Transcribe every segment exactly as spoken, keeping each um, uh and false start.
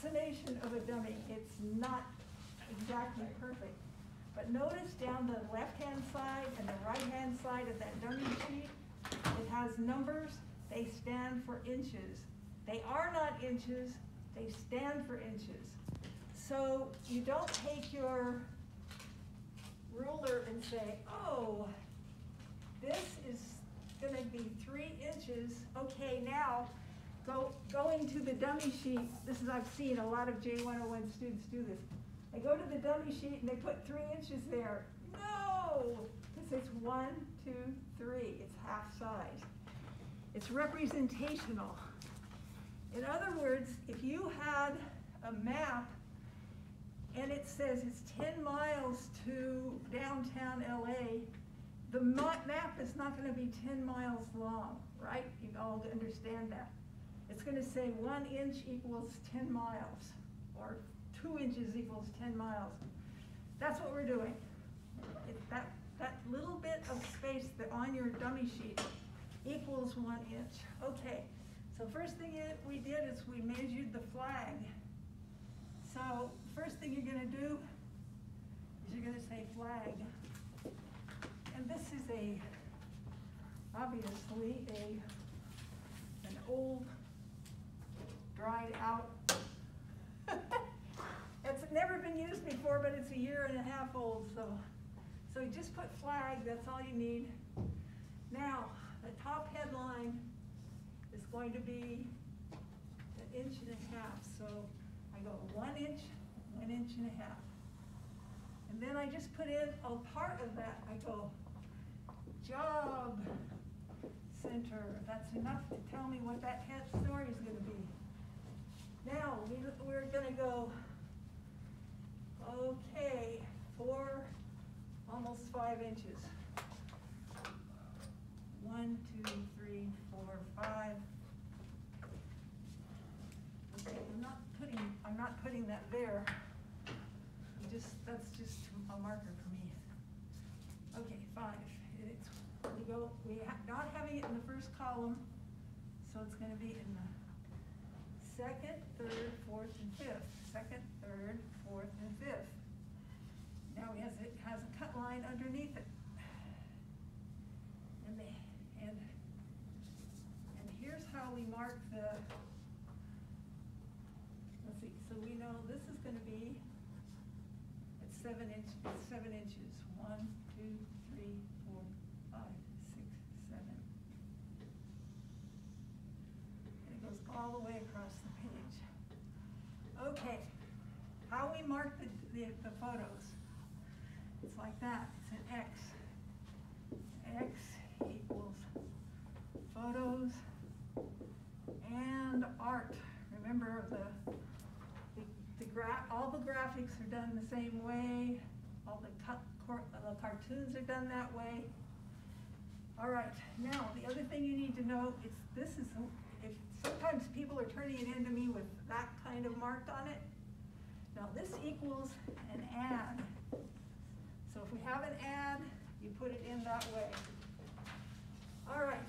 approximation of a dummy. It's not exactly perfect. But notice down the left-hand side and the right-hand side of that dummy sheet, it has numbers. They stand for inches. They are not inches. They stand for inches. So you don't take your ruler and say, oh, this is going to be three inches. Okay, now go going to the dummy sheet. This is, I've seen a lot of J one oh one students do this. They go to the dummy sheet and they put three inches there. No, because it's one, two, three. It's half size. It's representational. In other words, if you had a map and it says it's ten miles to downtown L A, the map is not going to be ten miles long, right? You all understand that. It's going to say one inch equals ten miles, or two inches equals ten miles. That's what we're doing. It, that, that little bit of space that on your dummy sheet equals one inch. Okay, so first thing it, we did is we measured the flag. So first thing you're going to do is you're going to say flag. And this is a, obviously, a an old, dried out, it's never been used before, but it's a year and a half old, so, so you just put flag, that's all you need. Now, the top headline is going to be an inch and a half, so I go one inch, one inch and a half. And then I just put in a part of that, I go, job center. That's enough to tell me what that head story is going to be. Now, we, we're going to go, okay, four, almost five inches. One, two, three, four, five. Okay, I'm not putting, I'm not putting that there. You just, that's just a marker for me. Okay, five. It's, we go, we ha not having it in the first column, so it's going to be in the second, third, fourth, and fifth. Second, third, fourth, and fifth. Now it has, it has a cut line underneath it. And, the, and, and here's how we mark the, let's see, so we know this is going to be at seven, inch, seven inches. One, two, three, four, five, six, seven. And it goes all the way across the page. Okay, how we mark the, the, the photos. It's like that, it's an X. X equals photos and art. Remember, the, the, the gra all the graphics are done the same way. All the, the cartoons are done that way. All right, now the other thing you need to know is this is, if sometimes people are turning it into me with that kind of mark on it. Now this equals an ad. So if we have an ad, you put it in that way. All right.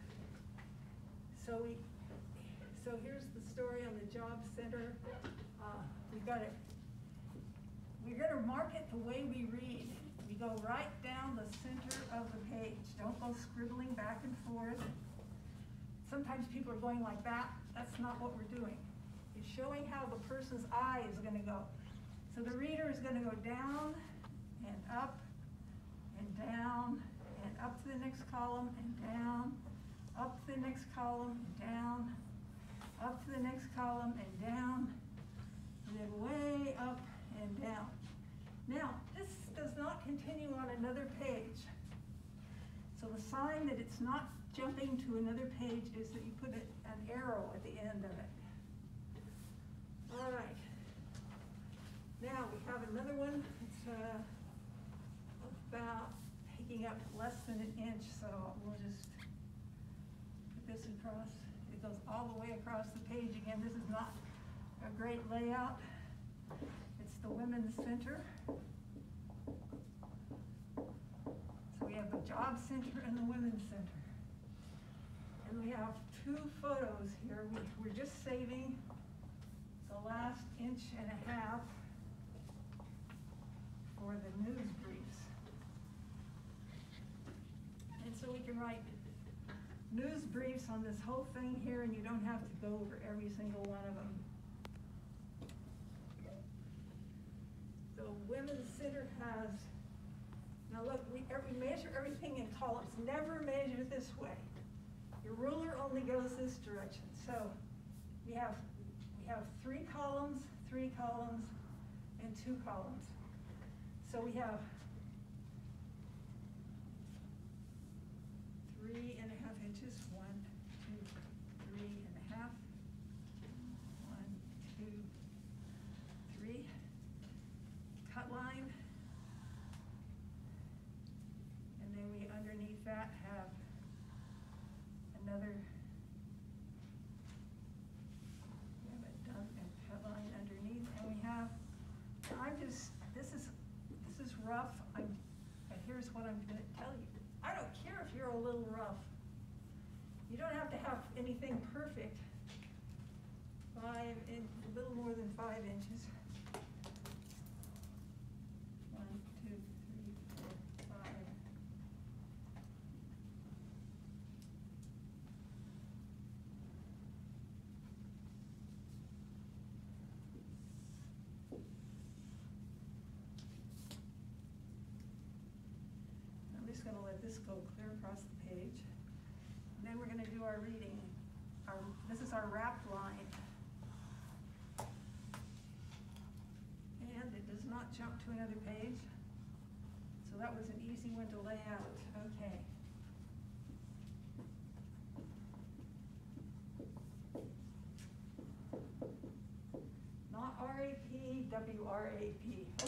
So we, so here's the story on the job center. Uh, we got it. We're going to mark it the way we read. We go right down the center of the page. Don't go scribbling back and forth. Sometimes people are going like that. That's not what we're doing. It's showing how the person's eye is going to go. So the reader is going to go down and up and down and up to the next column and down, up to the next column and down, up to the next column and down, and then way up and down. Now, this does not continue on another page. So the sign that it's not jumping to another page is that you put a, an arrow at the end of it. All right. Now we have another one. It's uh, about taking up less than an inch, so we'll just put this across. It goes all the way across the page. Again, this is not a great layout. It's the Women's Center. So we have the Job Center and the Women's Center. And we have two photos here. We, we're just saving the last inch and a half for the news briefs. And so we can write news briefs on this whole thing here, and you don't have to go over every single one of them. The Women's Center has, now look, we, we measure everything in columns. Never measure this way. Your ruler only goes this direction. So we have, we have three columns, three columns, and two columns. So we have three and a half inches, one, two, three and a half, one, two, three, cut line, and then we underneath that have another, we have a dump and cut line underneath, and we have, I'm just, this is, this is rough, I'm, but here's what I'm gonna tell you. I don't care if you're a little rough. You don't have to have anything perfect. Five, in, a little more than five inches. One, two, three, four, five. I'm just going to let this go clear across the page. And then we're going to do our reading. Our, this is our wrapped line. And it does not jump to another page. So that was an easy one to lay out. Okay. Not R A P, W R A P.